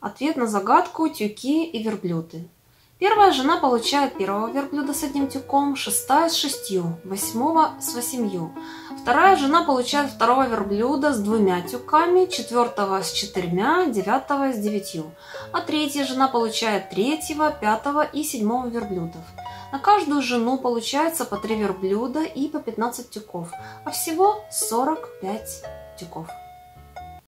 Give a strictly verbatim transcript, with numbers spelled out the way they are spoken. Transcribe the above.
Ответ на загадку тюки и верблюды. Первая жена получает первого верблюда с одним тюком, шестая с шестью, восьмого с восемью. Вторая жена получает второго верблюда с двумя тюками, четвертого с четырьмя, девятого с девятью. А третья жена получает третьего, пятого и седьмого верблюдов. На каждую жену получается по три верблюда и по пятнадцать тюков, а всего сорок пять тюков.